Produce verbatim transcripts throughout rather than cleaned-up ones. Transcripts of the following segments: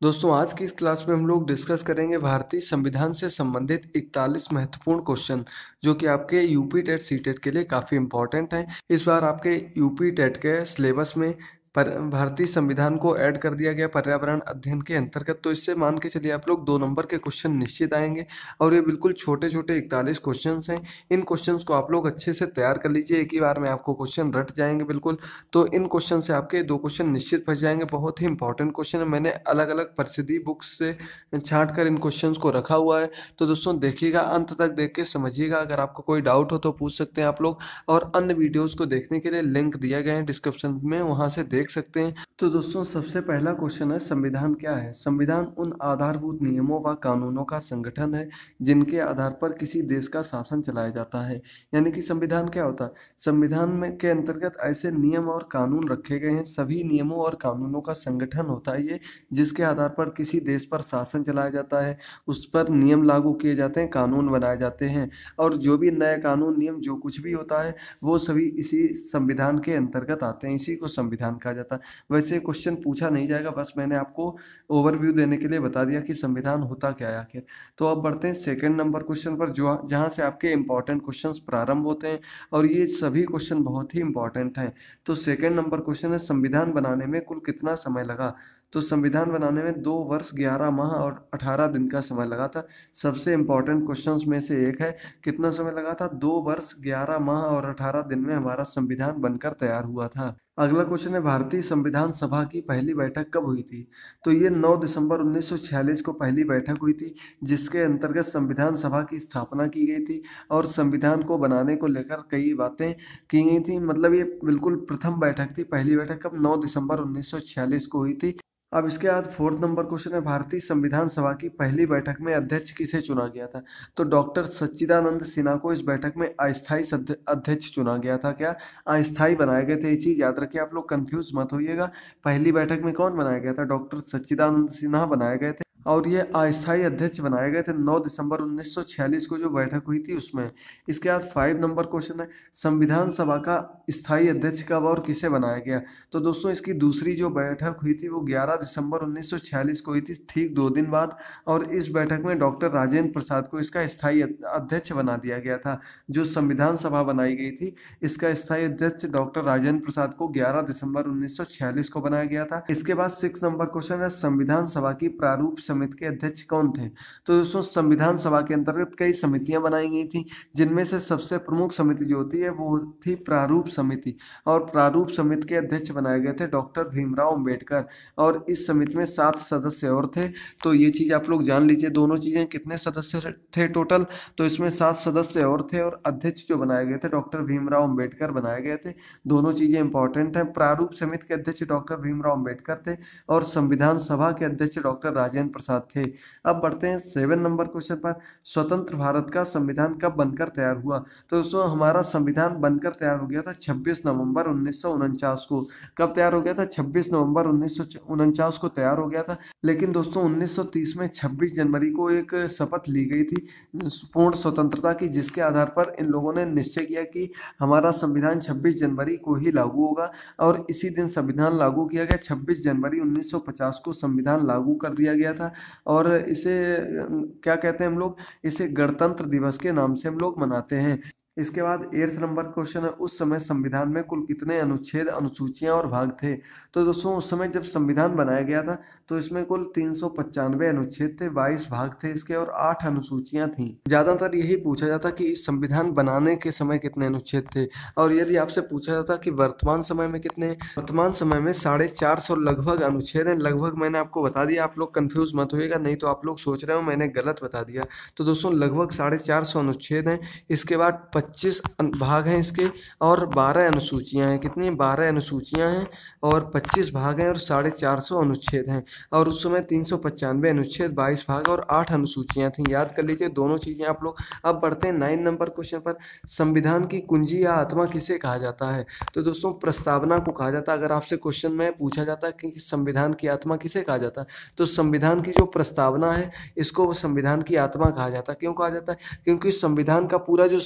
दोस्तों आज की इस क्लास में हम लोग डिस्कस करेंगे भारतीय संविधान से संबंधित इकतालीस महत्वपूर्ण क्वेश्चन जो कि आपके यूपी टेट सी टेट के लिए काफ़ी इंपॉर्टेंट हैं। इस बार आपके यूपी टेट के सिलेबस में पर भारतीय संविधान को ऐड कर दिया गया पर्यावरण अध्ययन के अंतर्गत, तो इससे मान के चलिए आप लोग दो नंबर के क्वेश्चन निश्चित आएंगे। और ये बिल्कुल छोटे छोटे इकतालीस क्वेश्चंस हैं। इन क्वेश्चंस को आप लोग अच्छे से तैयार कर लीजिए, एक ही बार में आपको क्वेश्चन रट जाएंगे बिल्कुल। तो इन क्वेश्चन से आपके दो क्वेश्चन निश्चित फंस जाएंगे। बहुत ही इंपॉर्टेंट क्वेश्चन है, मैंने अलग अलग प्रसिद्धि बुक्स से छांट कर इन क्वेश्चंस को रखा हुआ है। तो दोस्तों देखिएगा, अंत तक देख के समझिएगा। अगर आपको कोई डाउट हो तो पूछ सकते हैं आप लोग, और अन्य वीडियोस को देखने के लिए लिंक दिया गया है डिस्क्रिप्शन में, वहां से देख सकते हैं। तो दोस्तों सबसे पहला क्वेश्चन है, संविधान क्या है? संविधान उन आधारभूत नियमों व कानूनों का संगठन है जिनके आधार पर किसी देश का शासन चलाया जाता है। यानी कि संविधान क्या होता है? संविधान में के अंतर्गत ऐसे नियम और कानून रखे गए हैं, सभी नियमों और कानूनों का संगठन होता है ये, जिसके आधार पर किसी देश पर शासन चलाया जाता है, उस पर नियम लागू किए जाते हैं, कानून बनाए जाते हैं। और जो भी नए कानून नियम जो कुछ भी होता है वो सभी इसी संविधान के अंतर्गत आते हैं, इसी को संविधान कहा जाता है। वैसे क्वेश्चन पूछा नहीं जाएगा, बस मैंने आपको ओवरव्यू देने के लिए बता दिया कि संविधान होता क्या है आखिर। तो अब बढ़ते हैं सेकंड नंबर क्वेश्चन पर, जो जहां से आपके इंपॉर्टेंट क्वेश्चंस प्रारंभ होते हैं, और ये सभी क्वेश्चन बहुत ही इंपॉर्टेंट हैं। तो सेकंड नंबर क्वेश्चन है, संविधान बनाने में कुल कितना समय लगा? तो संविधान बनाने में दो वर्ष ग्यारह माह और अठारह दिन का समय लगा था। सबसे इंपॉर्टेंट क्वेश्चंस में से एक है, कितना समय लगा था? दो वर्ष ग्यारह माह और अठारह दिन में हमारा संविधान बनकर तैयार हुआ था। अगला क्वेश्चन है, भारतीय संविधान सभा की पहली बैठक कब हुई थी? तो ये नौ दिसंबर उन्नीस सौ छियालीस को पहली बैठक हुई थी, जिसके अंतर्गत संविधान सभा की स्थापना की गई थी और संविधान को बनाने को लेकर कई बातें की गई थी। मतलब ये बिल्कुल प्रथम बैठक थी। पहली बैठक कब? नौ दिसंबर उन्नीस सौ छियालीस को हुई थी। अब इसके बाद फोर्थ नंबर क्वेश्चन है, भारतीय संविधान सभा की पहली बैठक में अध्यक्ष किसे चुना गया था? तो डॉक्टर सच्चिदानंद सिन्हा को इस बैठक में अस्थायी सद- अध्यक्ष चुना गया था। क्या? अस्थायी बनाए गए थे। ये चीज याद रखिए, आप लोग कंफ्यूज मत होइएगा। पहली बैठक में कौन बनाया गया था? डॉक्टर सच्चिदानंद सिन्हा बनाए गए थे, और ये अस्थायी अध्यक्ष बनाए गए थे नौ दिसंबर उन्नीस सौ छियालीस को जो बैठक हुई थी उसमें। इसके बाद फाइव नंबर क्वेश्चन है, संविधान सभा का स्थायी अध्यक्ष कब और किसे बनाया गया? तो दोस्तों इसकी दूसरी जो बैठक हुई थी वो ग्यारह दिसंबर उन्नीस सौ छियालीस को हुई थी, ठीक दो दिन बाद। और इस बैठक में डॉक्टर राजेंद्र प्रसाद को इसका स्थायी अध्यक्ष बना दिया गया था। जो संविधान सभा बनाई गई थी, इसका स्थायी अध्यक्ष डॉक्टर राजेंद्र प्रसाद को ग्यारह दिसंबर उन्नीस सौ छियालीस को बनाया गया था। इसके बाद सिक्स नंबर क्वेश्चन है, संविधान सभा की प्रारूप समिति के अध्यक्ष कौन थे? तो दोस्तों संविधान सभा के अंतर्गत कई समितियां बनाई गई थी, जिनमें से सबसे प्रमुख समिति जो होती है वो थी प्रारूप समिति। और प्रारूप समिति के अध्यक्ष बनाए गए थे डॉक्टर भीमराव अंबेडकर, और इस समिति में सात सदस्य और थे। तो ये चीज आप लोग जान लीजिए, दोनों चीजें कितने सदस्य थे टोटल? तो इसमें सात सदस्य और थे, और अध्यक्ष जो बनाए गए थे डॉक्टर भीमराव अंबेडकर बनाए गए थे। दोनों चीजें इंपॉर्टेंट हैं। प्रारूप समिति के अध्यक्ष डॉक्टर भीमराव अंबेडकर थे, और संविधान सभा के अध्यक्ष डॉक्टर राजेंद्र प्रसाद थे। अब बढ़ते हैं सेवन नंबर क्वेश्चन पर, स्वतंत्र भारत का संविधान कब बनकर तैयार हुआ? तो दोस्तों हमारा संविधान बनकर तैयार हो गया था छब्बीस नवंबर उन्नीस सौ उनचास को। कब तैयार हो गया था? छब्बीस नवंबर उन्नीस सौ उनचास को तैयार हो गया था। लेकिन दोस्तों उन्नीस सौ तीस में छब्बीस जनवरी को एक शपथ ली गई थी पूर्ण स्वतंत्रता की, जिसके आधार पर इन लोगों ने निश्चय किया कि हमारा संविधान छब्बीस जनवरी को ही लागू होगा, और इसी दिन संविधान लागू किया गया। छब्बीस जनवरी उन्नीस सौ पचास को संविधान लागू कर दिया गया था, और इसे क्या कहते हैं हम लोग? इसे गणतंत्र दिवस के नाम से हम लोग मनाते हैं। इसके बाद एट्थ नंबर क्वेश्चन है, उस समय संविधान में कुल कितने अनुच्छेद, अनुसूचियां और भाग थे? तो दोस्तों उस समय जब संविधान बनाया गया था तो इसमें कुल तीन सौ पचानवे अनुच्छेद थे, बाईस भाग थे इसके, और आठ अनुसूचियां थीं। ज्यादातर यही पूछा जाता कि इस संविधान बनाने के समय कितने अनुच्छेद थे। और यदि आपसे पूछा जाता कि वर्तमान समय में कितने, वर्तमान समय में साढ़े चार सौ लगभग अनुच्छेद हैं। लगभग मैंने आपको बता दिया, आप लोग कंफ्यूज मत होइएगा, नहीं तो आप लोग सोच रहे हो मैंने गलत बता दिया। तो दोस्तों लगभग साढ़े चार सौ अनुच्छेद हैं। इसके बाद पच्चीस भाग हैं इसके, और बारह अनुसूचियां हैं। कितनी? बारह अनुसूचियां हैं, और पच्चीस भाग हैं, और साढ़े चार सौ अनुच्छेद हैं। और उस समय तीन सौ पचानवे अनुच्छेद, बाईस भाग और आठ अनुसूचियां थी। याद कर लीजिए दोनों चीजें आप लोग। अब बढ़ते हैं नाइन नंबर क्वेश्चन पर, संविधान की कुंजी या आत्मा किसे कहा जाता है? तो दोस्तों प्रस्तावना को कहा जाता है। अगर आपसे क्वेश्चन में पूछा जाता है कि संविधान की आत्मा किसे कहा जाता है, तो संविधान की जो प्रस्तावना है इसको संविधान की आत्मा कहा जाता है। क्यों कहा जाता है? क्योंकि संविधान का पूरा जो सार है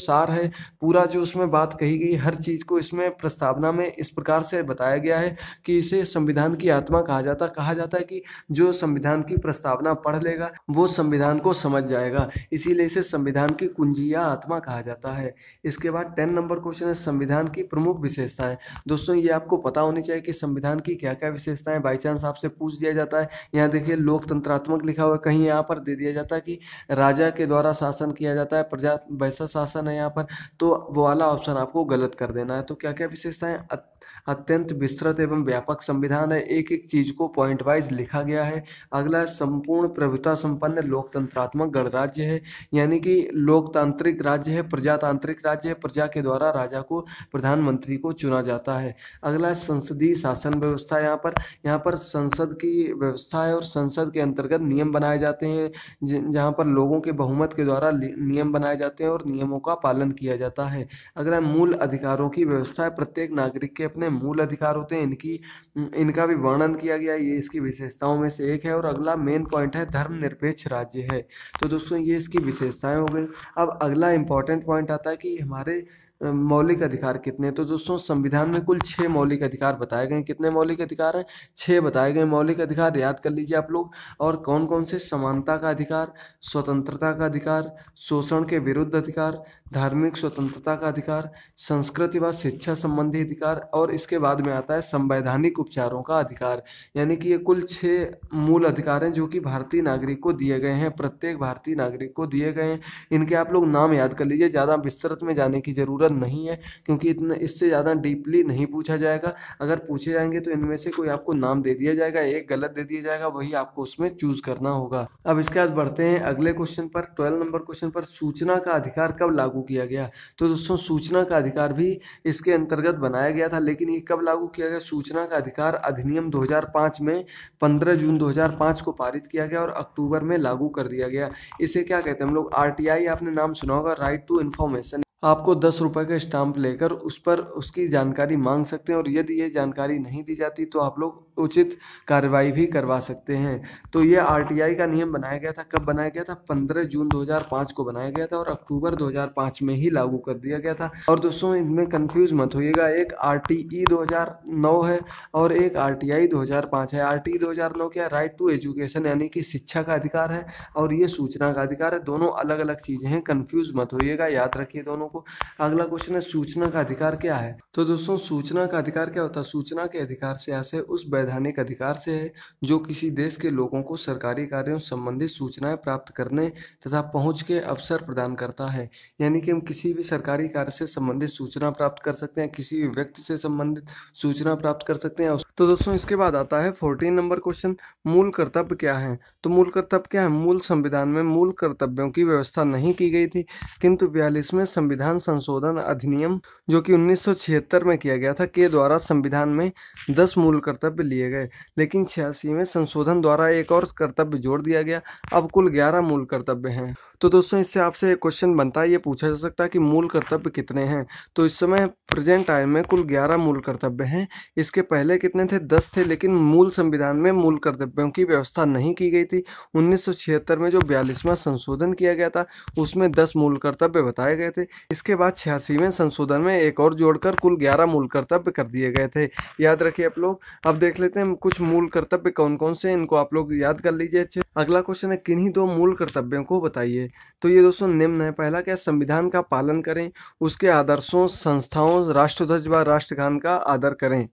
है। पूरा जो उसमें बात कही गई हर चीज़ को इसमें प्रस्तावना में इस प्रकार से बताया गया है कि इसे संविधान की आत्मा कहा जाता कहा जाता है कि जो संविधान की प्रस्तावना पढ़ लेगा वो संविधान को समझ जाएगा, इसीलिए इसे संविधान की कुंजी या आत्मा कहा जाता है। इसके बाद टेन नंबर क्वेश्चन है संविधान की प्रमुख विशेषताएं। दोस्तों ये आपको पता होनी चाहिए कि संविधान की क्या क्या विशेषताएं, बाई चांस आपसे पूछ दिया जाता है। यहाँ देखिए लोकतंत्रात्मक लिखा हुआ है, कहीं यहाँ पर दे दिया जाता है कि राजा के द्वारा शासन किया जाता है, प्रजा वैसा शासन है यहाँ पर, तो वो वाला ऑप्शन आपको गलत कर देना है। तो क्या क्या विशेषताएं, अत्यंत विस्तृत एवं व्यापक संविधान है, एक एक चीज को पॉइंट वाइज लिखा गया है। अगला संपूर्ण प्रभुता संपन्न लोकतंत्रात्मक गणराज्य है, यानी कि लोकतांत्रिक राज्य है, प्रजातांत्रिक राज्य है, प्रजा के द्वारा राजा को प्रधानमंत्री को चुना जाता है। अगला संसदीय शासन व्यवस्था, यहाँ पर यहाँ पर संसद की व्यवस्था है और संसद के अंतर्गत नियम बनाए जाते हैं, जहाँ पर लोगों के बहुमत के द्वारा नियम बनाए जाते हैं और नियमों का पालन किया जाता है। अगला मूल अधिकारों की व्यवस्था है, प्रत्येक नागरिक के अपने मूल अधिकार होते हैं, इनकी इनका भी वर्णन किया गया है, ये इसकी विशेषताओं में से एक है। और अगला मेन पॉइंट है धर्मनिरपेक्ष राज्य है। तो दोस्तों ये इसकी विशेषताएं हो गई। अब अगला इंपॉर्टेंट पॉइंट आता है कि हमारे मौलिक अधिकार कितने। तो दोस्तों संविधान में कुल छह मौलिक अधिकार बताए गए। कितने मौलिक अधिकार हैं? छह बताए गए मौलिक अधिकार, याद कर लीजिए आप लोग। और कौन कौन से? समानता का अधिकार, स्वतंत्रता का अधिकार, शोषण के विरुद्ध अधिकार, धार्मिक स्वतंत्रता का अधिकार, संस्कृति व शिक्षा संबंधी अधिकार, और इसके बाद में आता है संवैधानिक उपचारों का अधिकार। यानी कि ये कुल छह मूल अधिकार हैं जो कि भारतीय नागरिक को दिए गए हैं, प्रत्येक भारतीय नागरिक को दिए गए हैं। इनके आप लोग नाम याद कर लीजिए, ज़्यादा विस्तृत में जाने की जरूरत नहीं है क्योंकि इतना इससे ज़्यादा डीपली नहीं पूछा जाएगा। अगर पूछे जाएंगे तो इनमें से कोई आपको नाम दे दिया जाएगा, एक गलत दे दिया जाएगा, वही आपको उसमें चूज करना होगा। अब इसके बाद बढ़ते हैं अगले क्वेश्चन पर, ट्वेल्व नंबर क्वेश्चन पर, सूचना का अधिकार कब लागू किया गया। तो दोस्तों सूचना का अधिकार भी इसके अंतर्गत बनाया गया था, लेकिन ये कब लागू किया गया? सूचना का अधिकार अधिनियम दो हज़ार पाँच में पंद्रह जून दो हज़ार पाँच को पारित किया गया और अक्टूबर में लागू कर दिया गया। इसे क्या कहते हैं हम लोग? आरटीआई आपने नाम सुना होगा, राइट टू इन्फॉर्मेशन। आपको दस रुपए का स्टाम्प लेकर उस पर उसकी जानकारी मांग सकते हैं और यदि ये जानकारी नहीं दी जाती तो आप लोग उचित कार्रवाई भी करवा सकते हैं। तो ये आरटीआई का नियम बनाया गया था, कब बनाया गया था? पंद्रह जून दो हज़ार पाँच को बनाया गया था और अक्टूबर दो हज़ार पाँच में ही लागू कर दिया गया था। और दोस्तों इनमें कंफ्यूज मत होइएगा, एक आरटीई दो हज़ार नौ है और एक आरटीआई दो हज़ार पाँच है। आरटीई दो हज़ार नौ क्या? राइट टू एजुकेशन, यानी कि शिक्षा का अधिकार है, और ये सूचना का अधिकार है। दोनों अलग अलग चीजें हैं, कंफ्यूज मत होइएगा, याद रखिए दोनों को। अगला क्वेश्चन है सूचना का अधिकार क्या है। तो दोस्तों सूचना का अधिकार क्या होता है? सूचना के अधिकार से आशय उस वैधानिक अधिकार से है जो किसी देश के लोगों को सरकारी कार्यों संबंधित सूचनाएं प्राप्त करने तथा पहुंच के अवसर प्रदान करता है। यानी कि हम किसी भी सरकारी कार्य से संबंधित सूचना प्राप्त कर सकते हैं, किसी भी व्यक्ति से संबंधित सूचना प्राप्त कर सकते हैं। तो दोस्तों इसके बाद आता है फोर्टीन नंबर क्वेश्चन, मूल कर्तव्य क्या है। तो मूल कर्तव्य क्या है? मूल संविधान में मूल कर्तव्यों की व्यवस्था नहीं की गई थी, किंतु बयालीसवें संविधान संशोधन अधिनियम जो कि उन्नीस सौ छिहत्तर में किया गया था के द्वारा संविधान में दस मूल कर्तव्य लिए गए, लेकिन छियासीवें संशोधन द्वारा एक और कर्तव्य जोड़ दिया गया। अब कुल ग्यारह मूल कर्तव्य हैं। तो दोस्तों इससे आपसे एक क्वेश्चन बनता है, ये पूछा जा सकता है कि मूल कर्तव्य कितने हैं। तो इस समय प्रेजेंट टाइम में कुल ग्यारह मूल कर्तव्य हैं। इसके पहले कितने थे? दस थे, लेकिन मूल संविधान में मूल कर्तव्यों की व्यवस्था नहीं की गई थी। उन्नीस सौ छिहत्तर में जो बयालीसवां संशोधन किया गया था उसमें दस मूल कर्तव्य बताए गए थे। इसके बाद छियासीवें संशोधन में एक और जोड़कर कुल ग्यारह मूल कर्तव्य कर दिए गए थे। याद रखिए आप लोग। अब देख लेते हैं कुछ मूल कर्तव्य कौन कौन से, इनको आप लोग याद कर लीजिए अच्छे। अगला क्वेश्चन है किन्हीं दो मूल कर्तव्यों को बताइए। तो ये दोस्तों निम्न है। पहला क्या? संविधान का पालन करें, उसके आदर्शों, संस्थाओं, राष्ट्रध्वज व राष्ट्रगान का आदर करें।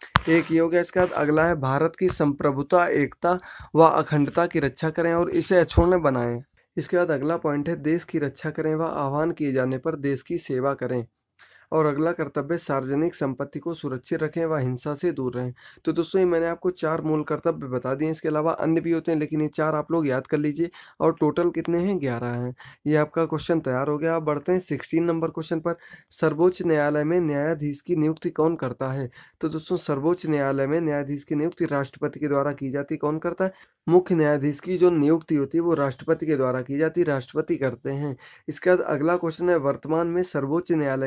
एक ये हो गया। इसके बाद अगला है भारत की संप्रभुता, एकता व अखंडता की रक्षा करें और इसे अक्षुण्ण बनाएं। इसके बाद अगला पॉइंट है देश की रक्षा करें व आह्वान किए जाने पर देश की सेवा करें। और अगला कर्तव्य सार्वजनिक संपत्ति को सुरक्षित रखें व हिंसा से दूर रहें। तो दोस्तों ये मैंने आपको चार मूल कर्तव्य बता दिए, इसके अलावा अन्य भी होते हैं, लेकिन ये चार आप लोग याद कर लीजिए। और टोटल कितने हैं? ग्यारह हैं। ये आपका क्वेश्चन तैयार हो गया। आप बढ़ते हैं सिक्सटीन नंबर क्वेश्चन पर, सर्वोच्च न्यायालय में न्यायाधीश की नियुक्ति कौन करता है। तो दोस्तों सर्वोच्च न्यायालय में न्यायाधीश की नियुक्ति राष्ट्रपति के द्वारा की जाती। कौन करता है? मुख्य न्यायाधीश की जो नियुक्ति होती है वो राष्ट्रपति के द्वारा की जाती, राष्ट्रपति करते हैं। इसके बाद अगला क्वेश्चन है वर्तमान में सर्वोच्च न्यायालय के मुख्य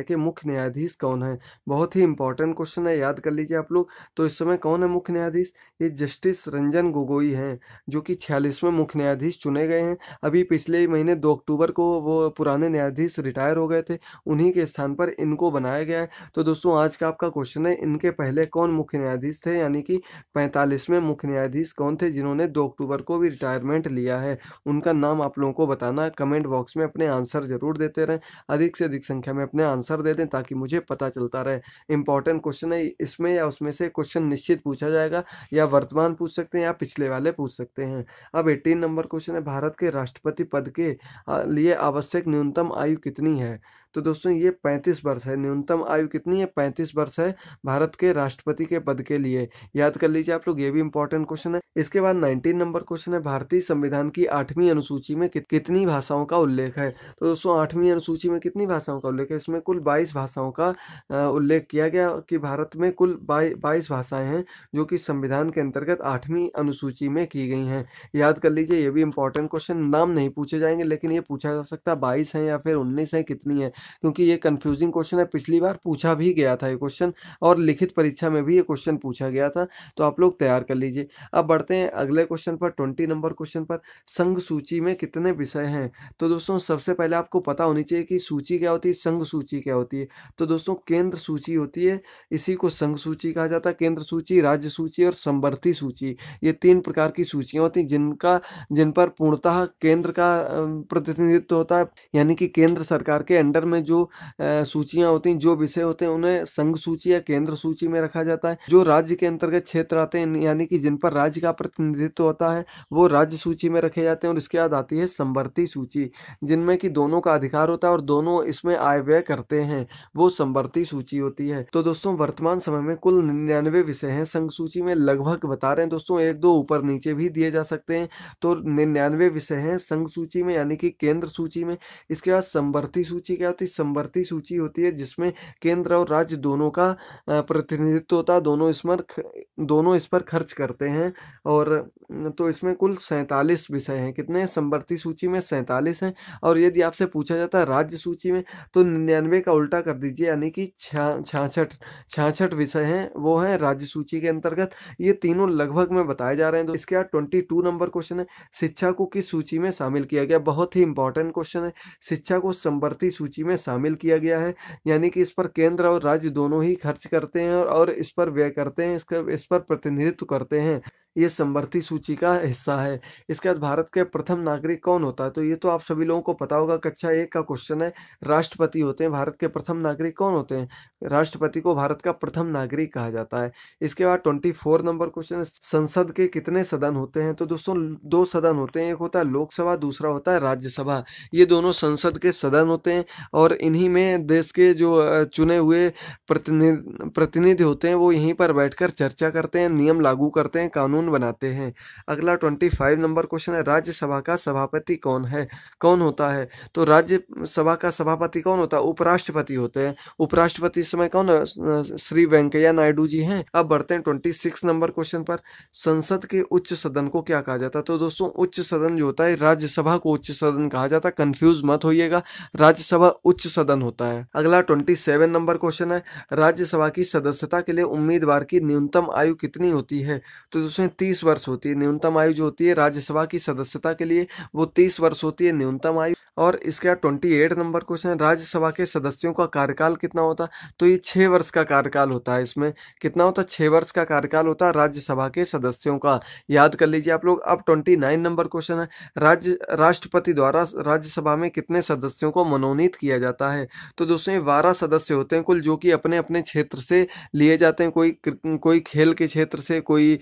न्यायाधीश कौन है? बहुत ही इंपॉर्टेंट क्वेश्चन है, याद कर लीजिए आप लोग। तो इस समय कौन है मुख्य न्यायाधीश? ये जस्टिस रंजन गोगोई हैं, जो कि छियालीसवें मुख्य न्यायाधीश चुने गए हैं। अभी पिछले ही महीने दो अक्टूबर को वो पुराने न्यायाधीश रिटायर हो गए थे, उन्हीं के स्थान पर इनको बनाया गया है। तो दोस्तों आज का आपका क्वेश्चन है, इनके पहले कौन मुख्य न्यायाधीश थे, यानी कि पैंतालीसवें मुख्य न्यायाधीश कौन थे जिन्होंने दो अक्टूबर को भी रिटायरमेंट लिया है? उनका नाम आप लोगों को बताना है। कमेंट बॉक्स में अपने आंसर जरूर देते रहें, अधिक से अधिक संख्या में अपने आंसर दे दें ताकि मुझे पता चलता रहे। इंपॉर्टेंट क्वेश्चन है, इसमें या उसमें से क्वेश्चन निश्चित पूछा जाएगा, या वर्तमान पूछ सकते हैं या पिछले वाले पूछ सकते हैं। अब अठारह नंबर क्वेश्चन है, भारत के राष्ट्रपति पद के आ, लिए आवश्यक न्यूनतम आयु कितनी है? तो दोस्तों ये पैंतीस वर्ष है। न्यूनतम आयु कितनी है? पैंतीस वर्ष है भारत के राष्ट्रपति के पद के लिए। याद कर लीजिए आप लोग, ये भी इंपॉर्टेंट क्वेश्चन है। इसके बाद उन्नीस नंबर क्वेश्चन है, भारतीय संविधान की आठवीं अनुसूची में कि, कितनी भाषाओं का उल्लेख है? तो दोस्तों आठवीं अनुसूची में कितनी भाषाओं का उल्लेख है? इसमें कुल बाईस भाषाओं का आ, उल्लेख किया गया कि भारत में कुल बाईस भाषाएं हैं जो कि संविधान के अंतर्गत आठवीं अनुसूची में की गई हैं। याद कर लीजिए, ये भी इंपॉर्टेंट क्वेश्चन। नाम नहीं पूछे जाएंगे, लेकिन ये पूछा जा सकता है बाईस है या फिर उन्नीस है, कितनी है, क्योंकि ये कंफ्यूजिंग क्वेश्चन है। पिछली बार पूछा भी गया था ये क्वेश्चन, और लिखित परीक्षा में भी ये क्वेश्चन पूछा गया था, तो आप लोग तैयार कर लीजिए। अब बढ़ते हैं अगले क्वेश्चन पर, ट्वेंटी नंबर क्वेश्चन पर। संघ सूची में कितने विषय हैं? तो दोस्तों सबसे पहले आपको पता होनी चाहिए कि सूची क्या होती है, संघ सूची क्या होती है। तो दोस्तों केंद्र सूची होती है, इसी को संघ सूची कहा जाता है। केंद्र सूची, राज्य सूची और समवर्ती सूची, ये तीन प्रकार की सूचियां होती हैं जिनका जिन पर पूर्णतः केंद्र का प्रतिनिधित्व होता है, यानी कि केंद्र सरकार के अंडर में जो सूचियां होती हैं, जो विषय होते हैं, उन्हें संघ सूची या केंद्र सूची में रखा जाता है। जो राज्य के अंतर्गत क्षेत्र आते हैं, यानी कि जिन पर राज्य का प्रतिनिधित्व होता है, वो राज्य सूची में रखे जाते हैं। और इसके बाद आती है समवर्ती सूची, जिनमें कि दोनों का अधिकार होता है और दोनों इसमें आय व्यय करते हैं, वो समवर्ती सूची होती है। तो दोस्तों वर्तमान समय में कुल निन्यानवे विषय हैं संघ सूची में, लगभग बता रहे हैं दोस्तों, एक दो ऊपर नीचे भी दिए जा सकते हैं। तो निन्यानवे विषय हैं संघ सूची में, यानी कि केंद्र सूची में। इसके बाद समवर्ती सूची क्या होती है? समवर्ती सूची होती है जिसमें केंद्र और राज्य दोनों का प्रतिनिधित्व होता है, दोनों इस पर दोनों इस पर खर्च करते हैं। और तो इसमें कुल सैंतालीस विषय हैं। कितने? समवर्ती सूची में सैंतालीस हैं। और यदि आपसे पूछा जाता है राज्य सूची में, तो निन्यानवे का उल्टा कर दीजिए, यानी कि छियासठ छियासठ विषय हैं, वो हैं राज्य सूची के अंतर्गत। ये तीनों लगभग में बताए जा रहे हैं। तो इसके बाद ट्वेंटी टू नंबर क्वेश्चन है, शिक्षा को किस सूची में शामिल किया गया? बहुत ही इंपॉर्टेंट क्वेश्चन है। शिक्षा को समवर्ती सूची में शामिल किया गया है, यानी कि इस पर केंद्र और राज्य दोनों ही खर्च करते हैं और इस पर व्यय करते हैं, इसका इस पर प्रतिनिधित्व करते हैं। ये समवर्ती सूची का हिस्सा है। इसके बाद भारत के प्रथम नागरिक कौन होता है? तो ये तो आप सभी लोगों को पता होगा, कक्षा एक का क्वेश्चन है। राष्ट्रपति होते हैं। भारत के प्रथम नागरिक कौन होते हैं? राष्ट्रपति को भारत का प्रथम नागरिक कहा जाता है। इसके बाद ट्वेंटी फोर नंबर क्वेश्चन है, संसद के कितने सदन होते हैं? तो दोस्तों दो सदन होते हैं, एक होता है लोकसभा, दूसरा होता है राज्यसभा। ये दोनों संसद के सदन होते हैं और इन्हीं में देश के जो चुने हुए प्रतिनिधि प्रतिनिधि होते हैं, वो यहीं पर बैठकर चर्चा करते हैं, नियम लागू करते हैं, कानून बनाते हैं। अगला पच्चीस नंबर क्वेश्चन है, राज्यसभा का सभापति कौन है? कौन होता है? तो राज्यसभा का सभापति कौन होता है? उपराष्ट्रपति होते हैं। उपराष्ट्रपति इस समय कौन है? श्री वेंकैया नायडू जी हैं। अब बढ़ते हैं छब्बीस नंबर क्वेश्चन पर, संसद के उच्च सदन को क्या कहा जाता है? तो दोस्तों उच्च सदन जो होता है, राज्यसभा को उच्च सदन कहा जाता है, कंफ्यूज मत होइएगा, राज्यसभा उच्च सदन होता है। अगला सत्ताईस नंबर क्वेश्चन है, राज्यसभा की सदस्यता के लिए उम्मीदवार की न्यूनतम आयु कितनी होती है? तो दोस्तों तीस वर्ष होती है न्यूनतम आयु जो होती है राज्यसभा की सदस्यता के लिए, वो तीस वर्ष होती है न्यूनतम आयु। और इसके बाद अट्ठाईस नंबर क्वेश्चन है, राज्यसभा के सदस्यों का कार्यकाल कितना होता है? तो ये छह वर्ष का कार्यकाल होता है। इसमें कितना होता है? छह वर्ष का कार्यकाल होता है राज्यसभा के सदस्यों का। याद कर लीजिए आप लोग। अब उनतीस नंबर क्वेश्चन है, राज्य राष्ट्रपति द्वारा राज्यसभा में कितने सदस्यों को मनोनीत किया जाता है? तो दोस्तों ये बारह सदस्य होते हैं कुल, जो कि अपने अपने क्षेत्र से लिए जाते हैं। कोई कोई खेल के क्षेत्र से, कोई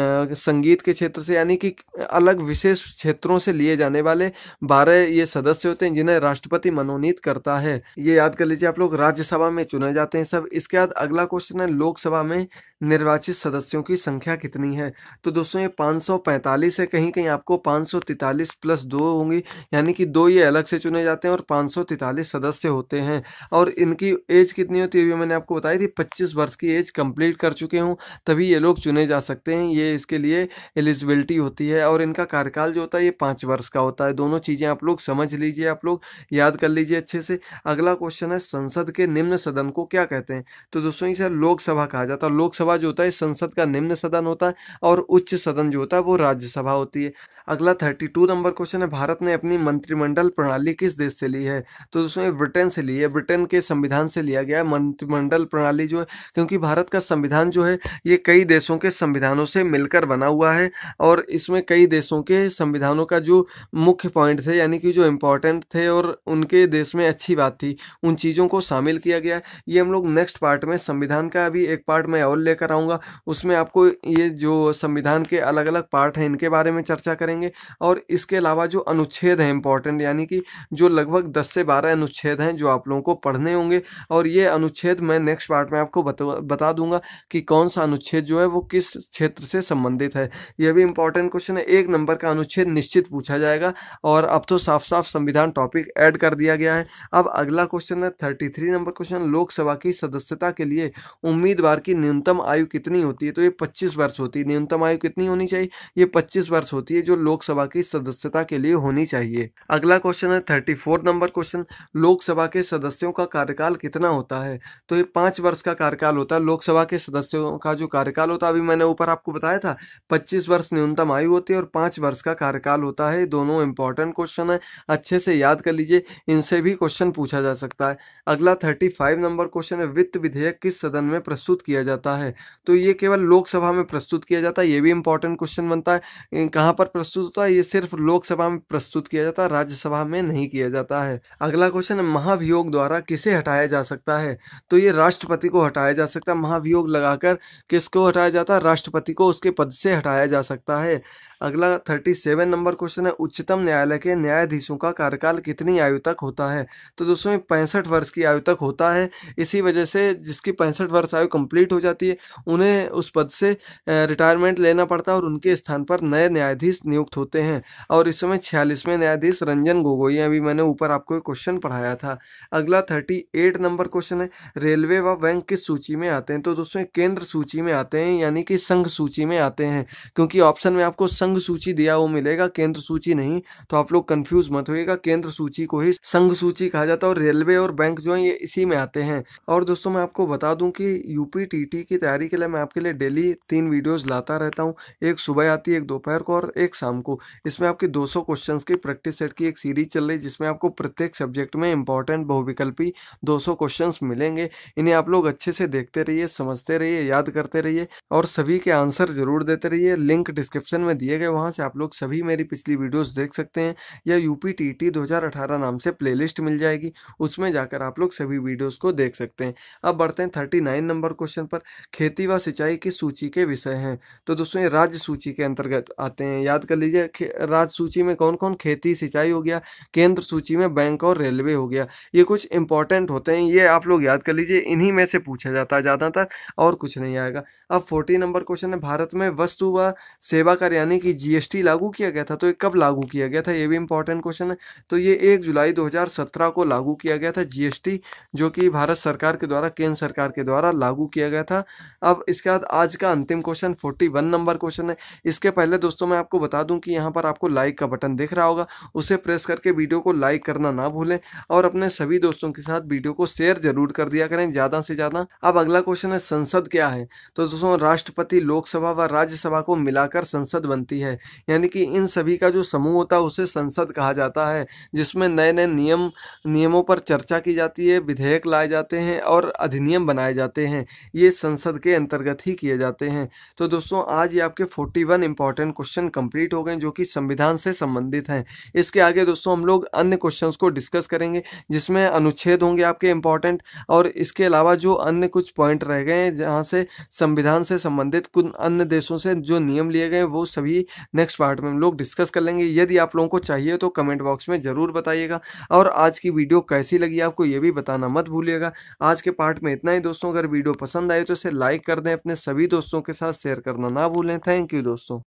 संगीत के क्षेत्र से, यानी कि अलग विशेष क्षेत्रों से लिए जाने वाले बारह ये सदस्य होते हैं जिन्हें राष्ट्रपति मनोनीत करता है। ये याद कर लीजिए आप लोग, राज्यसभा में चुने जाते हैं सब। इसके बाद अगला क्वेश्चन है, लोकसभा में निर्वाचित सदस्यों की संख्या कितनी है? तो दोस्तों ये पाँच सौ पैंतालीस है, कहीं कहीं आपको पाँच सौ तैंतालीस प्लस दो होंगी, यानी कि दो ये अलग से चुने जाते हैं और पाँच सौ तैंतालीस सदस्य होते हैं। और इनकी एज कितनी होती है? मैंने आपको बताई थी, पच्चीस वर्ष की एज कंप्लीट कर चुके हों तभी ये लोग चुने जा सकते हैं। ये इसके इसके लिए एलिजिबिलिटी होती है और इनका कार्यकाल जो होता है ये पाँच वर्ष का होता है। दोनों चीज़ें आप लोग समझ लीजिए, आप लोग याद कर लीजिए अच्छे से। अगला क्वेश्चन है संसद के निम्न सदन को क्या कहते हैं? तो दोस्तों इसे लोकसभा कहा जाता है। लोकसभा जो होता है संसद का निम्न सदन होता है और उच्च सदन जो होता है वो राज्यसभा होती है। अगला बत्तीस नंबर क्वेश्चन है भारत ने अपनी मंत्रिमंडल प्रणाली किस देश से ली है? तो दोस्तों ये ब्रिटेन से ली है। ब्रिटेन के संविधान से लिया गया है मंत्रिमंडल प्रणाली जो है, क्योंकि भारत का संविधान जो है ये कई देशों के संविधानों से मिलकर बना हुआ है और इसमें कई देशों के संविधानों का जो मुख्य पॉइंट थे यानी कि जो इम्पोर्टेंट थे और उनके देश में अच्छी बात थी उन चीज़ों को शामिल किया गया है। ये हम लोग नेक्स्ट पार्ट में संविधान का अभी एक पार्ट मैं और लेकर आऊँगा, उसमें आपको ये जो संविधान के अलग अलग पार्ट हैं इनके बारे में चर्चा करेंगे और इसके अलावा जो अनुच्छेद हैं इंपॉर्टेंट यानी कि जो लगभग दस से बारह अनुच्छेद हैं जो आप लोगों को पढ़ने होंगे और ये अनुच्छेद मैं नेक्स्ट पार्ट में आपको बता बता दूंगा कि कौन सा अनुच्छेद जो है वो किस क्षेत्र से संबंधित है। यह भी इंपॉर्टेंट क्वेश्चन है। एक नंबर का अनुच्छेद निश्चित पूछा जाएगा और अब तो साफ साफ संविधान टॉपिक ऐड कर दिया गया है। अब अगला क्वेश्चन है तैंतीस नंबर क्वेश्चन, लोकसभा की सदस्यता के लिए उम्मीदवार की न्यूनतम आयु कितनी होती है? तो ये पच्चीस वर्ष होती है। न्यूनतम आयु कितनी होनी चाहिए? ये पच्चीस वर्ष होती है जो लोकसभा की सदस्यता के लिए होनी चाहिए। अगला क्वेश्चन है चौंतीस नंबर क्वेश्चन, लोकसभा के सदस्यों का कार्यकाल कितना होता है? तो ये पाँच वर्ष का कार्यकाल होता है। लोकसभा के सदस्यों का जो कार्यकाल होता है अभी मैंने ऊपर आपको बताया था पच्चीस वर्ष न्यूनतम आयु होती है और पाँच वर्ष का कार्यकाल होता है। दोनों इंपॉर्टेंट क्वेश्चन है, अच्छे से याद कर लीजिए, इनसे भी क्वेश्चन पूछा जा सकता है। अगला पैंतीस नंबर क्वेश्चन है, वित्त विधेयक किस सदन में प्रस्तुत किया जाता है? तो ये केवल लोकसभा में प्रस्तुत किया जाता है। ये भी इंपॉर्टेंट क्वेश्चन बनता है। कहाँ पर प्रस्तुत होता है? ये सिर्फ लोकसभा में प्रस्तुत किया जाता है, राज्यसभा में नहीं किया जाता है। अगला क्वेश्चन है, महाभियोग द्वारा किसे हटाया जा सकता है? तो ये राष्ट्रपति को हटाया जा सकता है। महाभियोग लगाकर किसको हटाया जाता है? राष्ट्रपति को उसके पद से हटाया जा सकता है। अगला सैंतीस नंबर क्वेश्चन है, उच्चतम न्यायालय के न्यायाधीशों का कार्यकाल कितनी आयु तक होता है? तो दोस्तों पैंसठ वर्ष की आयु तक होता है। इसी वजह से जिसकी पैंसठ वर्ष आयु कंप्लीट हो जाती है उन्हें उस पद से रिटायरमेंट लेना पड़ता है और उनके स्थान पर नए न्यायाधीश नियुक्त होते हैं और इस समय छियालीसवें न्यायाधीश रंजन गोगोई हैं। अभी मैंने ऊपर आपको एक क्वेश्चन पढ़ाया था। अगला अड़तीस नंबर क्वेश्चन है, रेलवे व बैंक किस सूची में आते हैं? तो दोस्तों केंद्र सूची में आते हैं यानी कि संघ सूची में आते हैं, क्योंकि ऑप्शन में आपको संघ सूची दिया वो मिलेगा, केंद्र सूची नहीं, तो आप लोग कंफ्यूज मत होइएगा। केंद्र सूची को ही संघ सूची कहा जाता है और रेलवे और बैंक जो है ये इसी में आते हैं। और दोस्तों मैं आपको बता दूं कि यूपी टीटी की तैयारी के लिए मैं आपके लिए डेली तीन वीडियोस लाता रहता हूं। एक सुबह आती है, एक दोपहर को और एक शाम को। इसमें आपके दो सौ क्वेश्चंस की प्रैक्टिस सेट की एक सीरीज चल रही है जिसमें आपको प्रत्येक सब्जेक्ट में इंपॉर्टेंट बहुविकल्पी दो सौ क्वेश्चंस मिलेंगे। इन्हें आप लोग अच्छे से देखते रहिए, समझते रहिए, याद करते रहिए और सभी के आंसर जरूर देते रहिए। लिंक डिस्क्रिप्शन में दिए गए, वहां से आप लोग सभी मेरी पिछली वीडियोस देख सकते हैं या यूपी टीटी दो हज़ार अठारह नाम से प्लेलिस्ट मिल जाएगी, उसमें जाकर आप लोग सभी वीडियोस को देख सकते हैं। अब बढ़ते हैं उनतीस नंबर क्वेश्चन पर, खेती व सिंचाई की सूची के विषय हैं। तो दोस्तों ये राज्य सूची के अंतर्गत आते हैं, याद कर लीजिए। राज्य सूची में कौन कौन? खेती सिंचाई हो गया, केंद्र सूची में बैंक और रेलवे हो गया। ये कुछ इंपॉर्टेंट होते हैं, ये आप लोग याद कर लीजिए, इन्हीं में से पूछा जाता है ज़्यादातर, और कुछ नहीं आएगा। अब चालीस नंबर क्वेश्चन है, भारत में वस्तु व सेवा कर यानी कि जीएसटी लागू किया गया था। तो ये कब लागू किया गया था? ये भी इंपॉर्टेंट क्वेश्चन है। तो ये एक जुलाई दो हज़ार सत्रह को लागू किया गया था जीएसटी, जो कि भारत सरकार के द्वारा, केंद्र सरकार के द्वारा लागू किया गया था। अब इसके बाद आज का अंतिम क्वेश्चन इकतालीस नंबर क्वेश्चन है। इसके पहले दोस्तों मैं आपको बता दूं कि यहाँ पर आपको लाइक का बटन दिख रहा होगा, उसे प्रेस करके वीडियो को लाइक करना ना भूलें और अपने सभी दोस्तों के साथ वीडियो को शेयर जरूर कर दिया करें ज़्यादा से ज़्यादा। अब अगला क्वेश्चन है, संसद क्या है? तो दोस्तों राष्ट्रपति, लोकसभा व राज्यसभा को मिलाकर संसद बनती है, यानी कि इन सभी का जो समूह होता है उसे संसद कहा जाता है, जिसमें नए नए नियम नियमों पर चर्चा की जाती है, विधेयक लाए जाते हैं और अधिनियम बनाए जाते हैं। ये संसद के अंतर्गत ही किए जाते हैं। तो दोस्तों आज ये आपके इकतालीस इंपॉर्टेंट क्वेश्चन कंप्लीट हो गए जो कि संविधान से संबंधित हैं। इसके आगे दोस्तों हम लोग अन्य क्वेश्चंस को डिस्कस करेंगे जिसमें अनुच्छेद होंगे आपके इंपॉर्टेंट, और इसके अलावा जो अन्य कुछ पॉइंट रह गए हैं जहाँ से संविधान से संबंधित कुछ अन्य देशों से जो नियम लिए गए वो सभी नेक्स्ट पार्ट में हम लोग डिस्कस कर लेंगे। यदि आप लोगों को चाहिए तो कमेंट बॉक्स में ज़रूर बताइएगा और आज की वीडियो कैसी लगी आपको ये भी बताना मत भूलिएगा। आज के पार्ट में इतना ही दोस्तों। अगर वीडियो पसंद आए तो इसे लाइक कर दें, अपने सभी दोस्तों के साथ शेयर करना ना भूलें। थैंक यू दोस्तों।